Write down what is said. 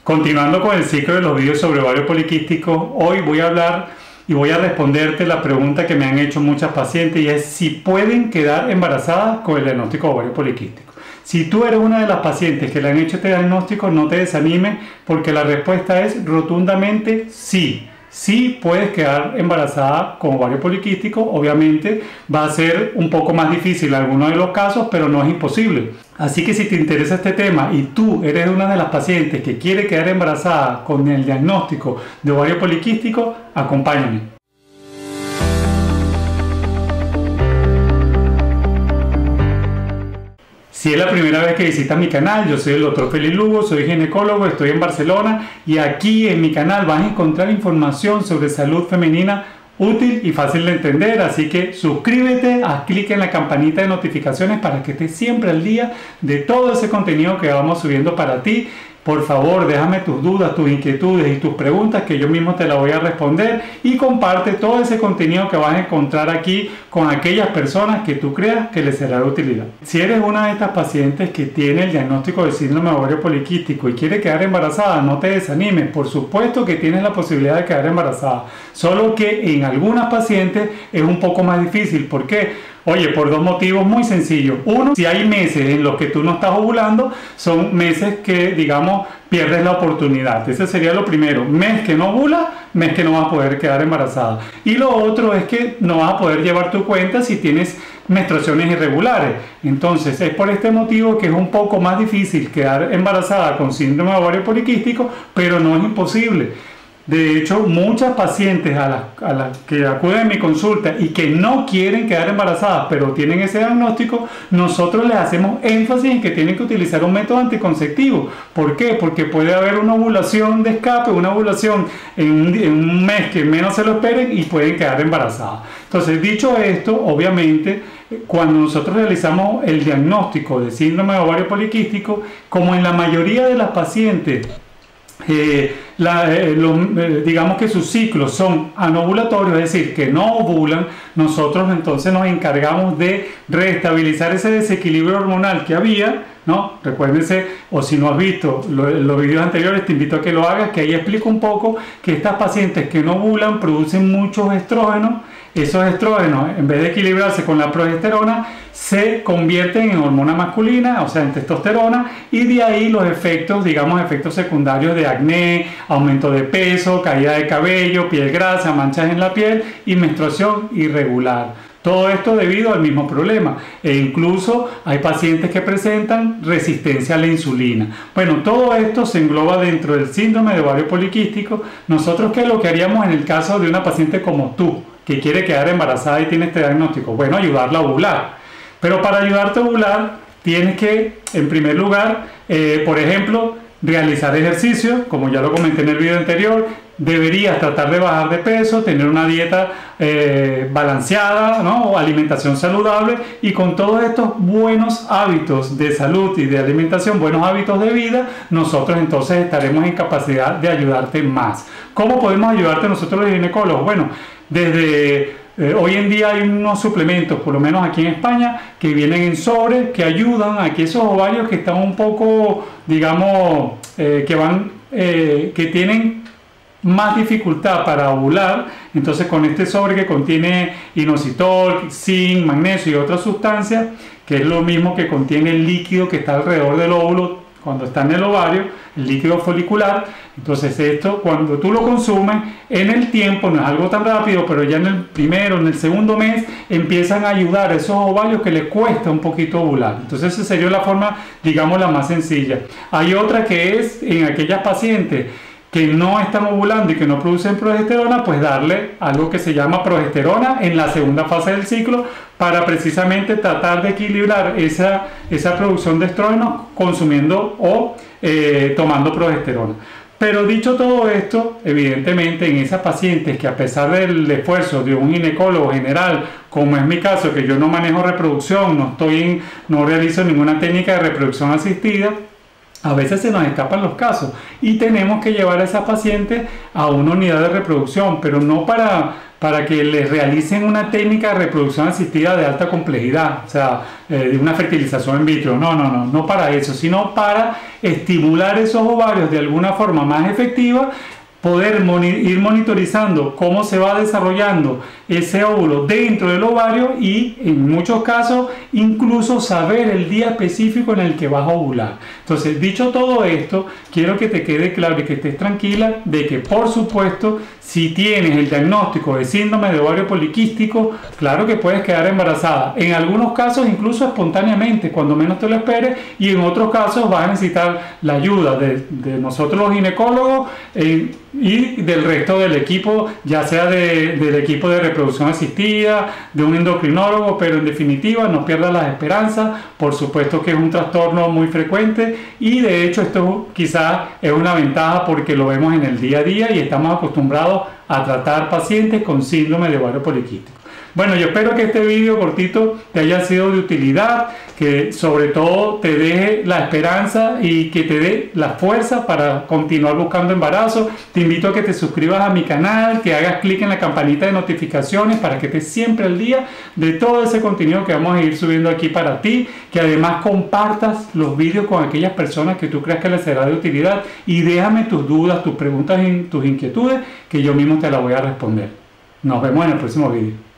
Continuando con el ciclo de los vídeos sobre ovario poliquístico, hoy voy a hablar y voy a responderte la pregunta que me han hecho muchas pacientes, y es si pueden quedar embarazadas con el diagnóstico de ovario poliquístico. Si tú eres una de las pacientes que le han hecho este diagnóstico, no te desanimes, porque la respuesta es rotundamente sí. Sí puedes quedar embarazada con ovario poliquístico. Obviamente va a ser un poco más difícil en algunos de los casos, pero no es imposible. Así que si te interesa este tema y tú eres una de las pacientes que quiere quedar embarazada con el diagnóstico de ovario poliquístico, acompáñame. Si es la primera vez que visitas mi canal, yo soy el Dr. Félix Lugo, soy ginecólogo, estoy en Barcelona y aquí en mi canal vas a encontrar información sobre salud femenina útil y fácil de entender, así que suscríbete, haz clic en la campanita de notificaciones para que estés siempre al día de todo ese contenido que vamos subiendo para ti. Por favor, déjame tus dudas, tus inquietudes y tus preguntas que yo mismo te las voy a responder, y comparte todo ese contenido que vas a encontrar aquí con aquellas personas que tú creas que les será de utilidad. Si eres una de estas pacientes que tiene el diagnóstico de síndrome de ovario poliquístico y quiere quedar embarazada, no te desanimes. Por supuesto que tienes la posibilidad de quedar embarazada, solo que en algunas pacientes es un poco más difícil. ¿Por qué? Oye, por dos motivos muy sencillos. Uno, si hay meses en los que tú no estás ovulando, son meses que, digamos, pierdes la oportunidad. Ese sería lo primero. Mes que no ovula, mes que no vas a poder quedar embarazada. Y lo otro es que no vas a poder llevar tu cuenta si tienes menstruaciones irregulares. Entonces, es por este motivo que es un poco más difícil quedar embarazada con síndrome de ovario poliquístico, pero no es imposible. De hecho, muchas pacientes a las que acuden a mi consulta y que no quieren quedar embarazadas, pero tienen ese diagnóstico, nosotros les hacemos énfasis en que tienen que utilizar un método anticonceptivo. ¿Por qué? Porque puede haber una ovulación de escape, una ovulación en un mes que menos se lo esperen y pueden quedar embarazadas. Entonces, dicho esto, obviamente, cuando nosotros realizamos el diagnóstico de síndrome de ovario poliquístico, como en la mayoría de las pacientes, digamos que sus ciclos son anovulatorios, es decir, que no ovulan, nosotros entonces nos encargamos de reestabilizar ese desequilibrio hormonal que había, ¿no? Recuérdense, o si no has visto los videos anteriores, te invito a que lo hagas, que ahí explico un poco que estas pacientes que no ovulan producen muchos estrógenos. Esos estrógenos, en vez de equilibrarse con la progesterona, se convierten en hormona masculina, o sea, en testosterona, y de ahí los efectos, digamos, efectos secundarios de acné, aumento de peso, caída de cabello, piel grasa, manchas en la piel y menstruación irregular. Todo esto debido al mismo problema, e incluso hay pacientes que presentan resistencia a la insulina. Bueno, todo esto se engloba dentro del síndrome de ovario poliquístico. Nosotros, ¿qué es lo que haríamos en el caso de una paciente como tú, que quiere quedar embarazada y tiene este diagnóstico? Bueno, ayudarla a ovular. Pero para ayudarte a ovular, tienes que, en primer lugar, por ejemplo, realizar ejercicio, como ya lo comenté en el video anterior. Deberías tratar de bajar de peso, tener una dieta balanceada, ¿no? O alimentación saludable, y con todos estos buenos hábitos de salud y de alimentación, buenos hábitos de vida, nosotros entonces estaremos en capacidad de ayudarte más. ¿Cómo podemos ayudarte nosotros los ginecólogos? Bueno, desde hoy en día hay unos suplementos, por lo menos aquí en España, que vienen en sobre, que ayudan a que esos ovarios que están un poco, digamos, que tienen más dificultad para ovular, entonces con este sobre que contiene inositol, zinc, magnesio y otras sustancias, que es lo mismo que contiene el líquido que está alrededor del óvulo cuando está en el ovario, el líquido folicular. Entonces esto, cuando tú lo consumes, en el tiempo, no es algo tan rápido, pero ya en el primero, en el segundo mes, empiezan a ayudar a esos ovarios que les cuesta un poquito ovular. Entonces esa sería la forma, digamos, la más sencilla. Hay otra que es en aquellas pacientes que no están ovulando y que no producen progesterona, pues darle algo que se llama progesterona en la segunda fase del ciclo, para precisamente tratar de equilibrar esa producción de estrógenos consumiendo o tomando progesterona. Pero dicho todo esto, evidentemente en esas pacientes que, a pesar del esfuerzo de un ginecólogo general, como es mi caso, que yo no manejo reproducción, no realizo ninguna técnica de reproducción asistida, A veces se nos escapan los casos y tenemos que llevar a esa paciente a una unidad de reproducción, pero no para que les realicen una técnica de reproducción asistida de alta complejidad, o sea, de una fertilización in vitro. No para eso, sino para estimular esos ovarios de alguna forma más efectiva, poder ir monitorizando cómo se va desarrollando ese óvulo dentro del ovario y en muchos casos incluso saber el día específico en el que vas a ovular. Entonces, dicho todo esto, quiero que te quede claro y que estés tranquila de que, por supuesto, si tienes el diagnóstico de síndrome de ovario poliquístico, claro que puedes quedar embarazada. En algunos casos incluso espontáneamente, cuando menos te lo esperes, y en otros casos vas a necesitar la ayuda de nosotros los ginecólogos y del resto del equipo, ya sea del equipo de reproducción asistida, de un endocrinólogo, pero en definitiva no pierdas las esperanzas. Por supuesto que es un trastorno muy frecuente y de hecho esto quizás es una ventaja porque lo vemos en el día a día y estamos acostumbrados a tratar pacientes con síndrome de ovario poliquístico. Bueno, yo espero que este vídeo cortito te haya sido de utilidad, que sobre todo te deje la esperanza y que te dé la fuerza para continuar buscando embarazo. Te invito a que te suscribas a mi canal, que hagas clic en la campanita de notificaciones para que estés siempre al día de todo ese contenido que vamos a ir subiendo aquí para ti, que además compartas los vídeos con aquellas personas que tú creas que les será de utilidad y déjame tus dudas, tus preguntas y tus inquietudes, que yo mismo te las voy a responder. Nos vemos en el próximo vídeo.